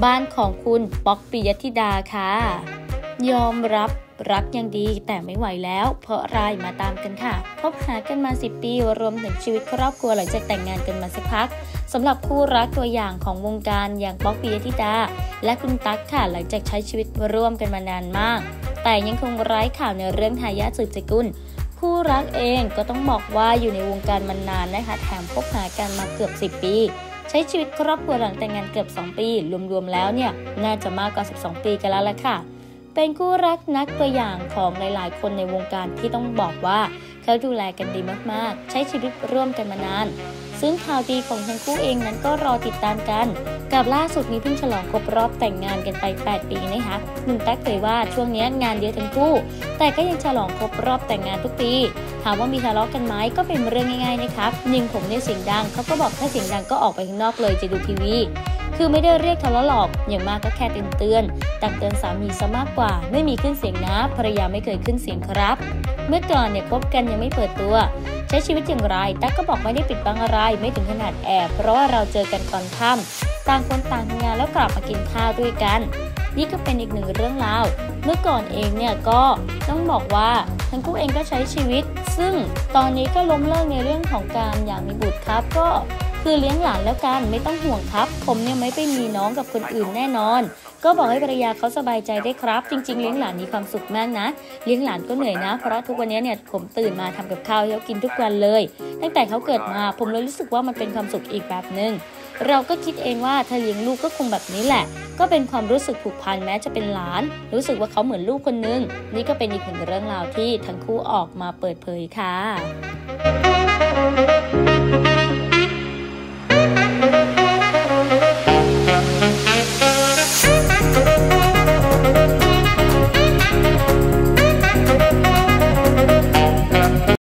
บ้านของคุณป๊อกปิยธิดาค่ะยอมรับรักยังดีแต่ไม่ไหวแล้วเพราะอะไรมาตามกันค่ะคบหากันมา10 ปีรวมถึงชีวิตครอบครัวหลังจากแต่งงานกันมาสักพักสำหรับคู่รักตัวอย่างของวงการอย่างป๊อกปิยธิดาและคุณตั๊กค่ะหลังจากใช้ชีวิตร่วมกันมานานมากแต่ยังคงไร้ข่าวในเรื่องทายาทสืบสกุลคู่รักเองก็ต้องบอกว่าอยู่ในวงการมานานนะคะแถมคบหากันมาเกือบ10 ปีใช้ชีวิตครอบครัวหลังแต่งงานเกือบ2 ปีรวมๆแล้วเนี่ยน่าจะมากกว่า12 ปีกันแล้วล่ะค่ะเป็นคู่รักนักตัวอย่างของหลายๆคนในวงการที่ต้องบอกว่าเขาดูแลกันดีมากๆใช้ชีวิตร่วมกันมานานซึ่งข่าวดีของทั้งคู่เองนั้นก็รอติดตามกันกับล่าสุดนี้เพิ่งฉลองครบรอบแต่งงานกันไป8 ปีนะคะหนุ่มตั๊กเผยว่าช่วงนี้งานเยอะทั้งคู่แต่ก็ยังฉลองครบรอบแต่งงานทุกปีถามว่ามีทะเลาะกันไหมก็เป็นเรื่องง่ายๆนะครับยิงผมเนี่ยเสียงดังเขาก็บอกถ้าเสียงดังก็ออกไปข้างนอกเลยจะดูทีวีคือไม่ได้เรียกทะเลาะหรอกอย่างมากก็แค่เตือนตักเตือนสามีซะมากกว่าไม่มีขึ้นเสียงนะภรรยาไม่เคยขึ้นเสียงครับเมื่อก่อนเนี่ยคบกันยังไม่เปิดตัวใช้ชีวิตอย่างไรตั๊กก็บอกไม่ได้ปิดบังอะไรไม่ถึงขนาดแอบเพราะว่าเราเจอกันตอนค่ำต่างคนต่างทำงานแล้วกลับมากินข้าวด้วยกันนี่ก็เป็นอีกหนึ่งเรื่องราวเมื่อก่อนเองเนี่ยก็ต้องบอกว่าทั้งคู่เองก็ใช้ชีวิตซึ่งตอนนี้ก็ล้มเลิกในเรื่องของการอยากมีบุตรครับก็คือเลี้ยงหลานแล้วกันไม่ต้องห่วงครับผมเนี่ยไม่ไปมีน้องกับคนอื่นแน่นอนก็บอกให้ภรรยาเขาสบายใจได้ครับจริงๆเลี้ยงหลานมีความสุขมากนะเลี้ยงหลานก็เหนื่อยนะเพราะทุกวันนี้เนี่ยผมตื่นมาทำกับข้าวให้เขากินทุกวันเลยตั้งแต่เขาเกิดมาผมเลยรู้สึกว่ามันเป็นความสุขอีกแบบนึงเราก็คิดเองว่าถ้าเลี้ยงลูกก็คงแบบนี้แหละก็เป็นความรู้สึกผูกพันแม้จะเป็นหลานรู้สึกว่าเขาเหมือนลูกคนนึงนี่ก็เป็นอีกหนึ่งเรื่องราวที่ทั้งคู่ออกมาเปิดเผยค่ะ